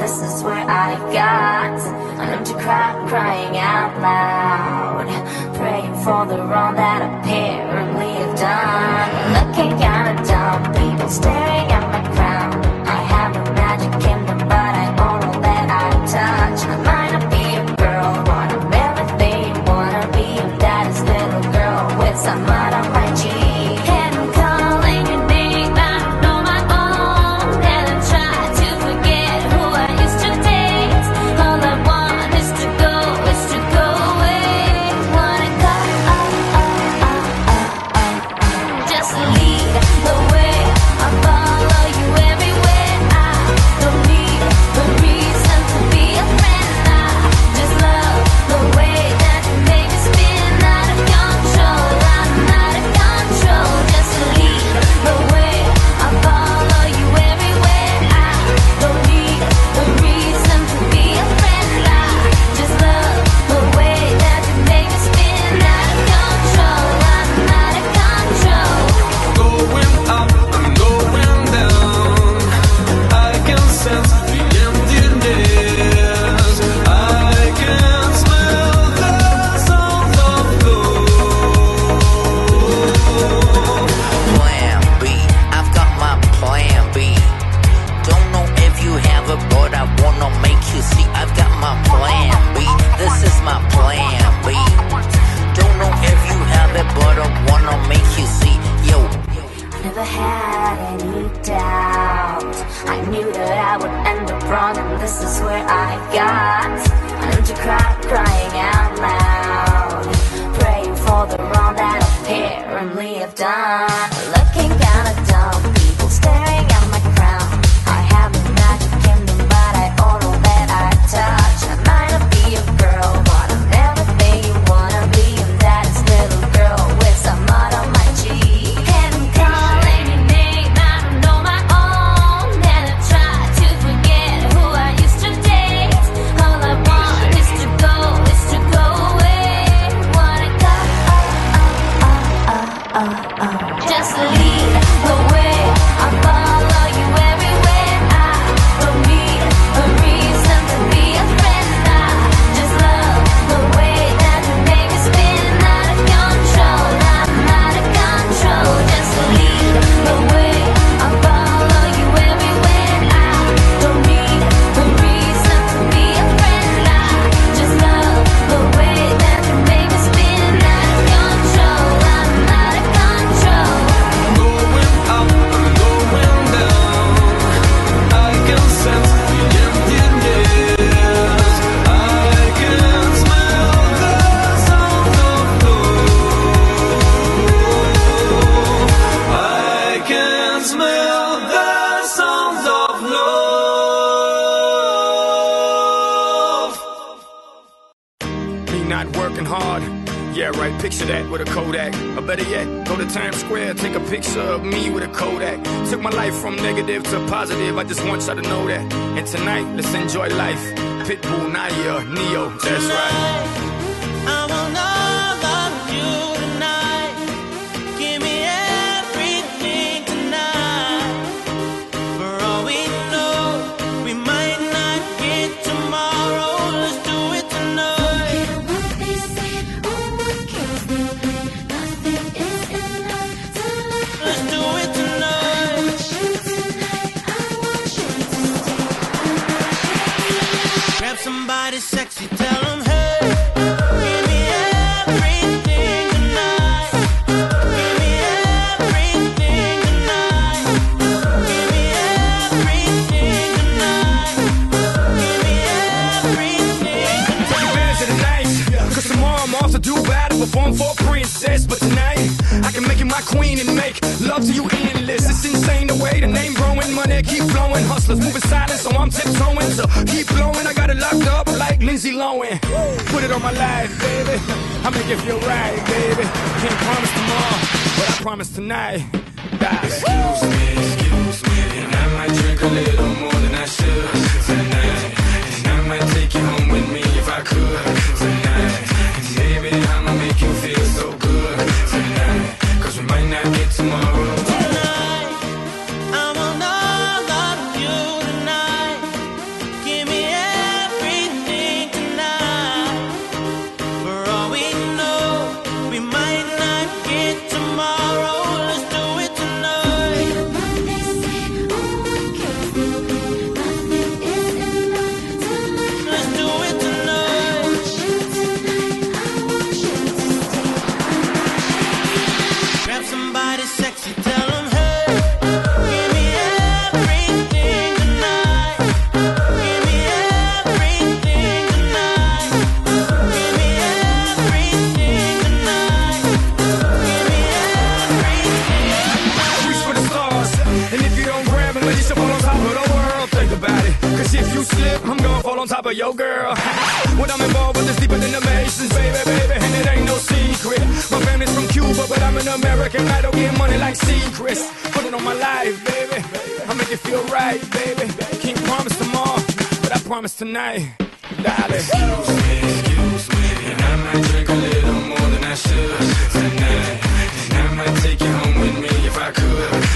this is where I got I'm to crying out loud, praying for the wrong that apparently I've done. Looking kinda dumb, people staring at my crown. I have a magic kingdom, but I own all that I touch. I might not be a girl, but I'm everything you wanna be. Your daddy's little girl with some mud on my cheek. And I'm calling your name, I don't know my own. And I try to forget who I used to date. All I want is to go away. Wanna go, just lead the way. I'll follow you everywhere. I don't need a reason to be a friend. I just love the way that you make me spin out of control. I'm out of control. Just lead the way. I'll follow you everywhere. I don't need a reason to be a friend. I just love the way that you make me spin out of control. I'm out of control. Going up, I'm going down. I can sense the emptiness. I can smell the sound of love. Plan B, I've got my plan B. Don't know if you have it, but I wanna make you see. I've got my plan B. This is my plan B. Don't know if you have it, but I wanna make you see. Yo. Never had any doubt. I knew that I would end up wrong, and this is where I got I'm to crying out loud, praying for the wrong that apparently I've done. Looking kinda dumb, people staring at my crown. I have a magic kingdom, but I own all that I touch. I might not be a girl, but I'm everything you wanna be. I'm daddy's little girl with some mud on my cheek. And I'm calling your name, I don't know my own. And I try to forget who I used to date. All I want is to go away. Wanna go, just lead the way. I'll follow you everywhere. I don't need a reason to be a friend. I just love the way that you make me spin out of control. I'm out of control. Just lead the way. I'll follow you everywhere. I don't need a reason to be a friend. I just love the way that you make me spin out of control. I'm out of control. Going up, I'm going down. I can sense the emptiness. I can smell the sound of love. I can smell the sounds of love. Me not working hard. Yeah, right, picture that with a Kodak. Or better yet, go to Times Square, take a picture of me with a Kodak. Took my life from negative to positive, I just want y'all to know that. And tonight, let's enjoy life. Pitbull, Naya, Neo, that's right. I want all of you tonight. Give me everything tonight. For all we know, we might not get tomorrow. Let's do it tonight. Let's do it tonight. Grab somebody sexy, tell them hey. Give me everything tonight. Give me everything tonight. Give me everything tonight. Give me everything Take tonight. advantage of the night, cause tomorrow I'm off to do battle, perform for a princess. But tonight, I can make you my queen and make love to you endless. It's insane the way the name growing, money keep flowing. Hustlers moving silent, so I'm tiptoeing. So keep blowing, I got it locked up like Lindsay Lohan. Put it on my life, baby. I make it feel right, baby. Can't promise tomorrow, but I promise tonight. Excuse me, and I might drink a little more than I should tonight. And I might take you home with me if I could tonight. And baby, I'ma make you feel so good tonight. Cause we might not get tomorrow. Tonight, I want all of you tonight. Give if you slip, I'm gonna fall on top of your girl. What I'm involved with is deeper than the Masons, baby, baby, and it ain't no secret. My family's from Cuba, but I'm an American. I don't get money like secrets. Put it on my life, baby. I'll make it feel right, baby. Can't promise tomorrow, but I promise tonight, darling. Excuse me, and I might drink a little more than I should tonight. And I might take you home with me if I could.